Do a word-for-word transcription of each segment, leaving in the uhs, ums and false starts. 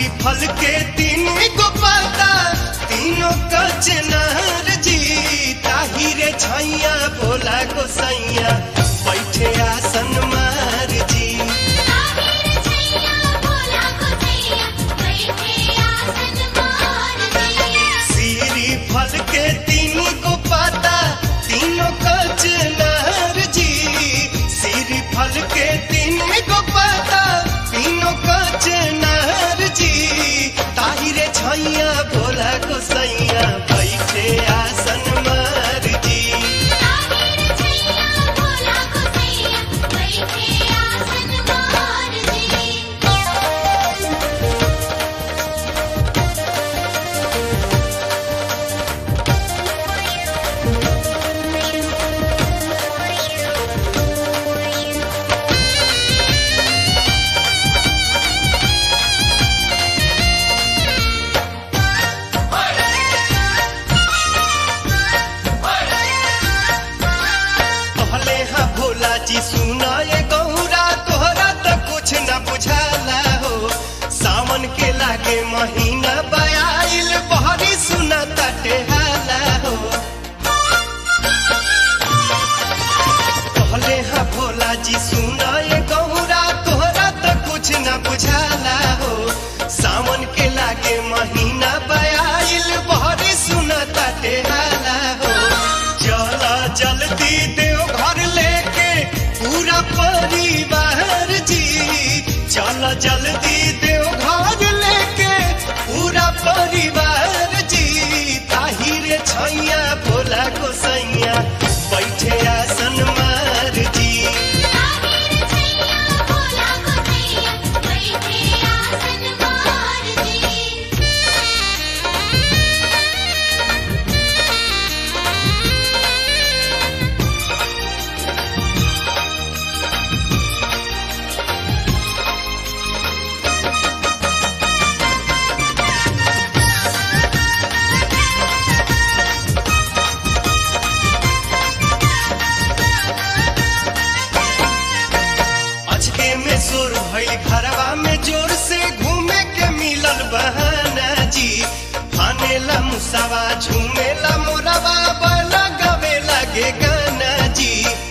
फल के तीन गो पाता तीनों कचनार जी ताहिरे छैया भोला गोसैया बैठे आसन मार जी सीरी फल के तीन गो पाता तीनों कचनार जी सीरी फल के तीन गो पाता तीनों कचनार जी ताहिरे छैया भोला गोसैया बैठे आसन मार जी जी सुना ये गौरा तोहरा तो कुछ न बुझाला हो सावन के लागे महीना बयाइल बहरी सुना तटे हाला हो कहले हाँ भोला जी सुना ये गौरा तोहरा तो कुछ न बुझाला हो सावन के लागे महीना बयाइल बहरी सुना तटे हाला हो चला जल्दी देव घर लेके पूरा परिवार जी चलो जल्दी देव घर लेके पूरा परिवार जी ताहिरे छैया भोला गोसैया बैठे आसन मार जी सुर भइल घरवा में जोर से घूमे के मिलल बहाना जी फानेला मुसावा झूमेला मोरवा बला गावे लगे गाना जी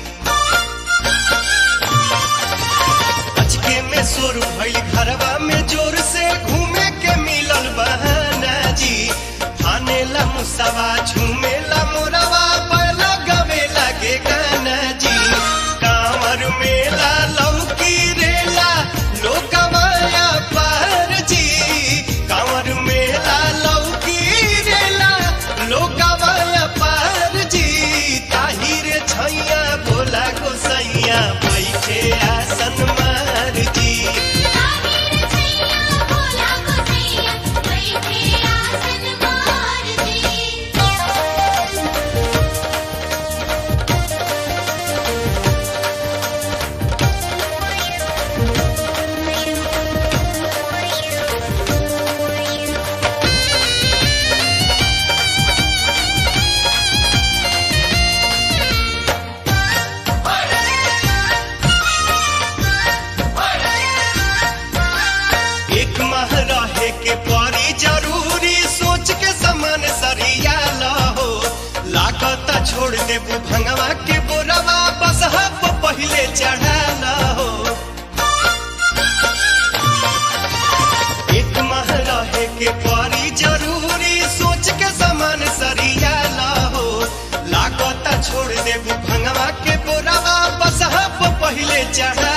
अचके में सुर भइल घरवा में जोर से घूमे के मिलल बहाना जी फानेला मुसावा झूमेला मोरवा बला गावे लगे गाना जी कांवर मेला लौकी लोकमाया पार जी कांवर मेला लौकी रेला लोकमाया पार जी ताहिरे छैया भोला गोसैया बैठे आसन मार जी जरूरी सोच के समान सरिया लहो लागत छोड़ देबू भंगवा के बोरवा बस हब पहले चढ़ा लहो एक माह रहे के परी जरूरी सोच के समान सरिया लहो लागत छोड़ देबू भंगवा के बोरवा बस हब पहले चढ़ा